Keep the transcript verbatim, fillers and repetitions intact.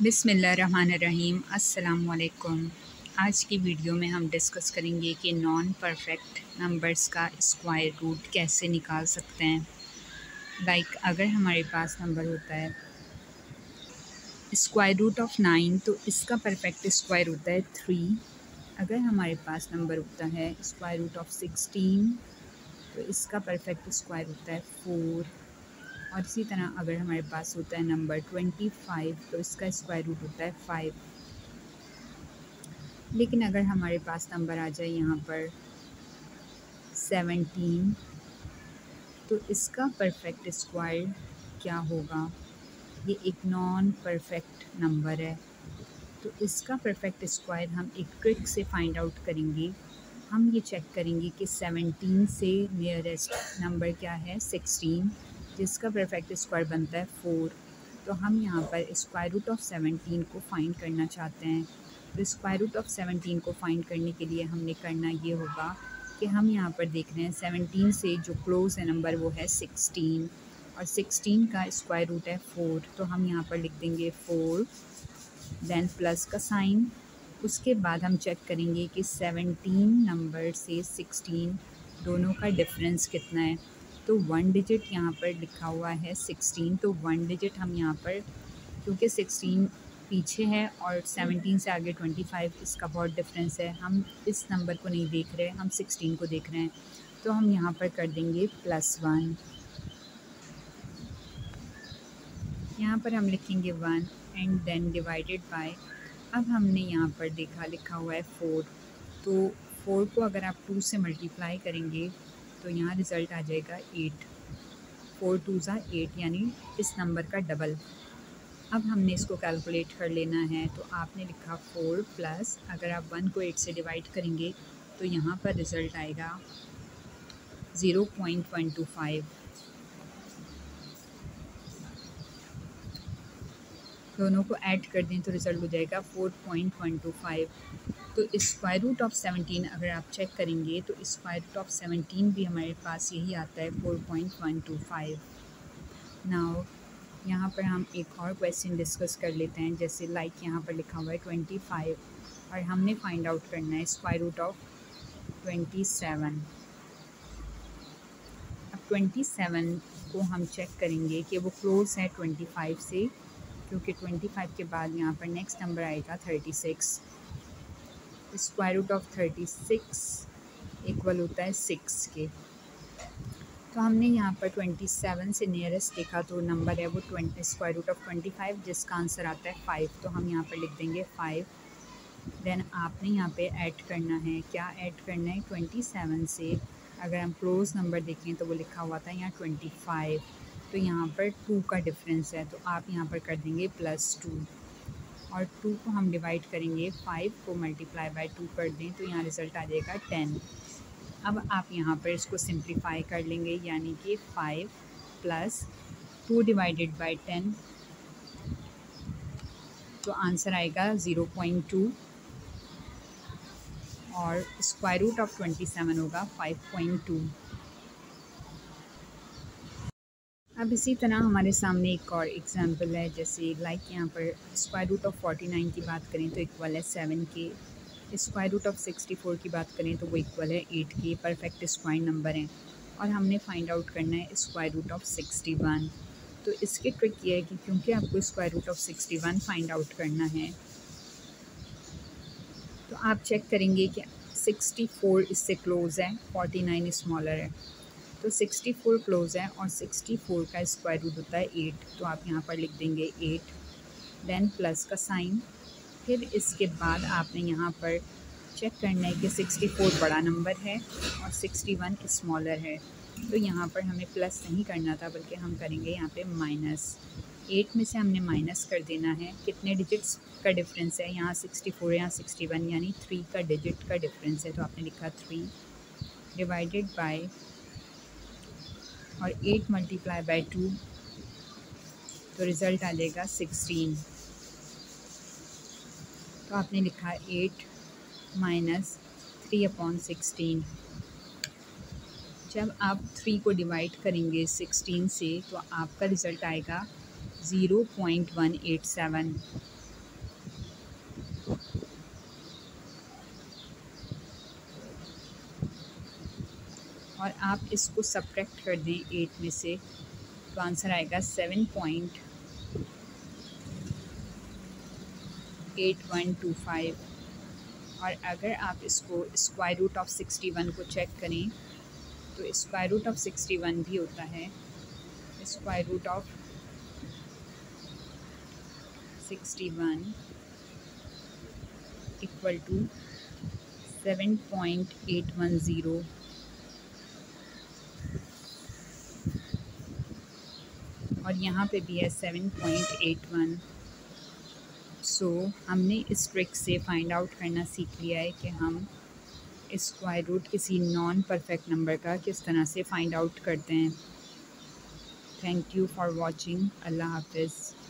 बिस्मिल्लाहिर्रहमानिर्रहीम। अस्सलामुअलैकुम। आज की वीडियो में हम डिस्कस करेंगे कि नॉन परफेक्ट नंबर्स का स्क्वायर रूट कैसे निकाल सकते हैं। लाइक like, अगर हमारे पास नंबर होता है स्क्वायर रूट ऑफ नाइन तो इसका परफेक्ट स्क्वायर होता है थ्री। अगर हमारे पास नंबर होता है स्क्वायर रूट ऑफ सिक्सटीन तो इसका परफेक्ट स्क्वायर होता है फोर। और इसी तरह अगर हमारे पास होता है नंबर ट्वेंटी फाइव तो इसका स्क्वायर रूट होता है फाइव। लेकिन अगर हमारे पास नंबर आ जाए यहाँ पर सेवनटीन तो इसका परफेक्ट स्क्वायर क्या होगा। ये एक नॉन परफेक्ट नंबर है तो इसका परफेक्ट स्क्वायर हम एक ट्रिक से फाइंड आउट करेंगे। हम ये चेक करेंगे कि सेवनटीन से नियरेस्ट नंबर क्या है सिक्सटीन, जिसका परफेक्ट स्क्वायर बनता है फोर। तो हम यहाँ पर स्क्वायर रूट ऑफ सेवनटीन को फाइंड करना चाहते हैं। तो स्क्वायर रूट ऑफ सेवनटीन को फाइंड करने के लिए हमने करना ये होगा कि हम यहाँ पर देख रहे हैं सेवनटीन से जो क्लोज है नंबर वो है सिक्सटीन और सिक्सटीन का स्क्वायर रूट है फोर। तो हम यहाँ पर लिख देंगे फोर देन प्लस का साइन। उसके बाद हम चेक करेंगे कि सेवनटीन नंबर से सिक्सटीन दोनों का डिफरेंस कितना है। तो वन डिजिट यहाँ पर लिखा हुआ है सिक्सटीन, तो वन डिजिट हम यहाँ पर क्योंकि सिक्सटीन पीछे है और सेवनटीन से आगे ट्वेंटी फाइव इसका बहुत डिफरेंस है, हम इस नंबर को नहीं देख रहे, हम सिक्सटीन को देख रहे हैं। तो हम यहाँ पर कर देंगे प्लस वन। यहाँ पर हम लिखेंगे one and then divided by. अब हमने यहाँ पर देखा लिखा हुआ है फोर, तो फोर को अगर आप टू से मल्टीप्लाई करेंगे तो यहाँ रिज़ल्ट आ जाएगा एट। फोर टू ज़ा एट यानी इस नंबर का डबल। अब हमने इसको कैलकुलेट कर लेना है तो आपने लिखा फोर प्लस, अगर आप वन को एट से डिवाइड करेंगे तो यहाँ पर रिज़ल्ट आएगा zero point one two five. दोनों को ऐड कर दें तो रिज़ल्ट हो जाएगा four point one two five. तो स्क्वायर रूट ऑफ सेवनटीन अगर आप चेक करेंगे तो स्क्वायर रूट ऑफ सेवनटीन भी हमारे पास यही आता है four point one two five. Now यहाँ पर हम एक और क्वेश्चन डिस्कस कर लेते हैं। जैसे लाइक like यहाँ पर लिखा हुआ है ट्वेंटी फाइव और हमने फाइंड आउट करना है square root of twenty seven. अब ट्वेंटी सेवन को हम चेक करेंगे कि वो क्लोज है ट्वेंटी फाइव से, क्योंकि ट्वेंटी फाइव के बाद यहाँ पर नेक्स्ट नंबर आएगा thirty six. Square root of thirty six equal होता है सिक्स के। तो हमने यहाँ पर ट्वेंटी सेवन से नियरेस्ट देखा तो नंबर है वो twenty square root of twenty five, जिसका आंसर आता है फाइव। तो हम यहाँ पर लिख देंगे फाइव। देन आपने यहाँ पे ऐड करना है, क्या ऐड करना है, ट्वेंटी सेवन से अगर हम क्लोज नंबर देखें तो वो लिखा हुआ था यहाँ ट्वेंटी फाइव, तो यहाँ पर टू का डिफरेंस है तो आप यहाँ पर कर देंगे प्लस टू और टू को हम डिवाइड करेंगे, फाइव को मल्टीप्लाई बाय टू कर दें तो यहाँ रिज़ल्ट आ जाएगा टेन। अब आप यहाँ पर इसको सिंप्लीफाई कर लेंगे यानी कि five plus two divided by ten, तो आंसर आएगा ज़ीरो पॉइंट टू और square root of twenty seven होगा फाइव पॉइंट टू। अब इसी तरह हमारे सामने एक और एग्जांपल है। जैसे लाइक यहाँ पर square root of forty nine की बात करें तो इक्वल है सेवन के, square root of sixty four की बात करें तो वो इक्वल है एट के। परफेक्ट स्क्वायर नंबर हैं और हमने फाइंड आउट करना है square root of sixty one. तो इसकी ट्रिक ये है कि क्योंकि आपको square root of sixty one find out करना है तो आप चेक करेंगे कि सिक्सटी फोर इससे क्लोज़ है, फोर्टी नाइन स्मॉलर है। तो सिक्सटी फोर क्लोज है और सिक्सटी फोर का स्क्वायर रूट होता है एट, तो आप यहाँ पर लिख देंगे एट देन प्लस का साइन। फिर इसके बाद आपने यहाँ पर चेक करना है कि सिक्सटी फोर बड़ा नंबर है और सिक्सटी वन स्मॉलर है। तो यहाँ पर हमें प्लस नहीं करना था बल्कि हम करेंगे यहाँ पे माइनस। एट में से हमने माइनस कर देना है, कितने डिजिट्स का डिफरेंस है, यहाँ सिक्सटी फोर यहाँ सिक्सटी वन यानी थ्री का डिजिट का डिफरेंस है। तो आपने लिखा थ्री डिवाइडेड बाय और एट मल्टीप्लाई बाय टू, तो रिज़ल्ट आ जाएगा सिक्सटीन। तो आपने लिखा eight minus three upon sixteen. जब आप थ्री को डिवाइड करेंगे सिक्सटीन से तो आपका रिज़ल्ट आएगा zero point one eight seven. और आप इसको सब्ट्रैक्ट कर दें एट में से, तो आंसर आएगा seven point eight one two five. और अगर आप इसको square root of sixty one को चेक करें तो square root of sixty one भी होता है square root of sixty one equal to seven point eight one zero. और यहाँ पे भी है seven point eight one. So हमने इस ट्रिक से फाइंड आउट करना सीख लिया है कि हम स्क्वायर रूट किसी नॉन परफेक्ट नंबर का किस तरह से फाइंड आउट करते हैं। Thank you for watching. अल्लाह हाफिज़।